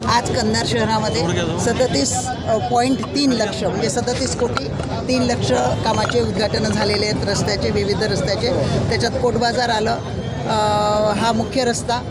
आज कंधार शहरामध्ये 37.3 लक्ष म्हणजे 37 कोटी 3 लक्ष कामाचे उद्घाटन झालेले आहेत, रस्त्याचे, विविध रस्त्याचे. त्याच्यात कोट बाजार आलं, हा मुख्य रस्ता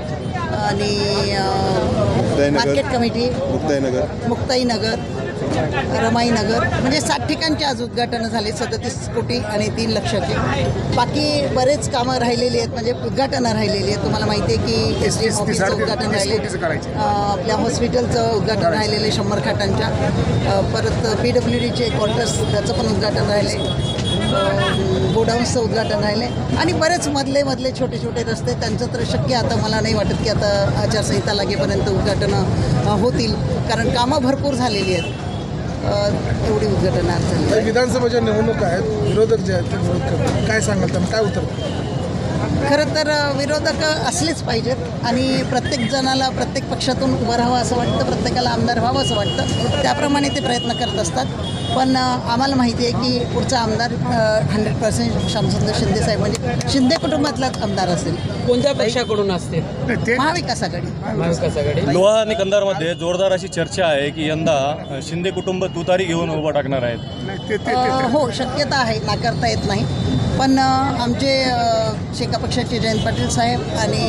आणि मार्केट कमिटी, मुक्ताईनगर, रमाईनगर, म्हणजे 60 ठिकाणचे आज उद्घाटनं झाले 37 कोटी आणि 3 लक्षाचे. बाकी बरेच कामं राहिलेली आहेत, म्हणजे उद्घाटनं राहिलेली आहेत. तुम्हाला माहिती आहे की एस डी ऑफिसचं उद्घाटन राहिले, आपल्या हॉस्पिटलचं उद्घाटन राहिलेले 100 खाटांच्या, परत PWDचे क्वार्टर्स त्याचं पण उद्घाटन राहिले, गोडाऊन्सचं उद्घाटन राहिले आणि बरेच मधले छोटे छोटे रस्ते. त्यांचं तर शक्य आता मला नाही वाटत की आता आचारसंहिता लागेपर्यंत उद्घाटनं होतील, कारण कामं भरपूर झालेली आहेत. एवढी उद्घाटनं आज झाली. विधानसभेच्या निवडणुका आहेत, विरोधक जे आहेत ते विरोध करतात, काय सांगाल त्यांना, काय उत्तर? खरं तर विरोधक असलेच पाहिजेत आणि प्रत्येक जणाला प्रत्येक पक्षातून उभं राहावं असं वाटतं, प्रत्येकाला आमदार व्हावं असं वाटतं. त्याप्रमाणे ते प्रयत्न करत असतात. पण आम्हाला माहिती आहे की पुढचा आमदार 100% श्यामसुंदर शिंदे साहेब, म्हणजे शिंदे कुटुंबातलाच आमदार असेल. कोणत्या पक्षाकडून असते? महाविकास आघाडी. लोहा आणि कंधारमध्ये जोरदार अशी चर्चा आहे की यंदा शिंदे कुटुंब तुतारी घेऊन उभं टाकणार आहेत. हो, शक्यता आहे, नाकारता येत नाही. पण आमचे शेका पक्षाचे जयंत पाटील साहेब आणि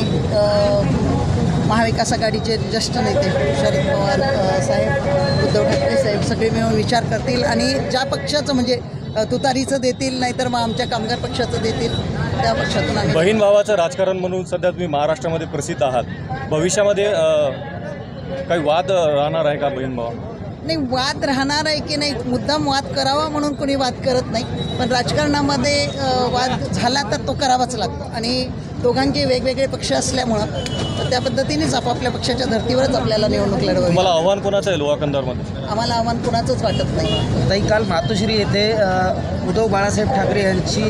महाविकास आघाडीचे ज्येष्ठ नेते शरद पवार साहेब, उद्धव ठाकरे साहेब सगळे मिळून विचार करतील आणि ज्या पक्षाचं म्हणजे तुतारीचं देतील, नाहीतर मग आमच्या कामगार पक्षाचं देतील, त्या पक्षातून आम्ही. बहीण भावाचं राजकारण म्हणून सध्या तुम्ही महाराष्ट्रामध्ये प्रसिद्ध आहात. भविष्यामध्ये काही वाद राहणार आहे का बहीण भावा? नाही, वाद राहणार आहे की नाही, मुद्दाम वाद करावा म्हणून कोणी वाद करत नाही. पण राजकारणामध्ये वाद झाला तर तो करावाच लागतो आणि दोघांचे वेगवेगळे पक्ष असल्यामुळं त्या पद्धतीनेच आपापल्या पक्षाच्या धर्तीवरच आपल्याला निवडणूक लढवावी. मला आव्हान कोणाचं आहे लोहा कंधारमध्ये? आम्हाला आव्हान कोणाचंच वाटत नाही. ताई, काल मातोश्री येथे उद्धव बाळासाहेब ठाकरे यांची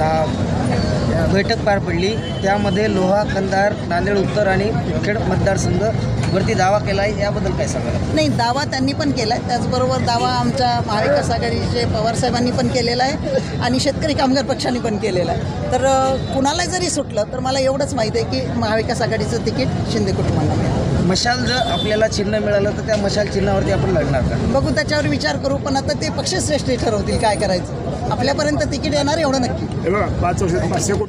बैठक पार पडली. त्यामध्ये लोहा, कंधार, नांदेड उत्तर आणि मुखेड मतदारसंघ वरती दावा केला आहे, याबद्दल काय सांगाल? नाही, दावा त्यांनी पण केला आहे, त्याचबरोबर दावा आमच्या महाविकास आघाडीचे पवारसाहेबांनी पण केलेला आहे आणि शेतकरी कामगार पक्षांनी पण केलेला आहे. तर कुणाला जरी सुटलं तर मला एवढंच माहिती आहे की महाविकास आघाडीचं तिकीट शिंदे कुटुंबाला मिळालं. मशाल जर आपल्याला चिन्ह मिळालं तर त्या मशाल चिन्हावरती आपण लढणार का? बघू, त्याच्यावर विचार करू. पण आता ते पक्षश्रेष्ठी ठरवतील काय करायचं. आपल्यापर्यंत तिकीट येणार एवढं नक्की. 5 वर्षात 500 कोटी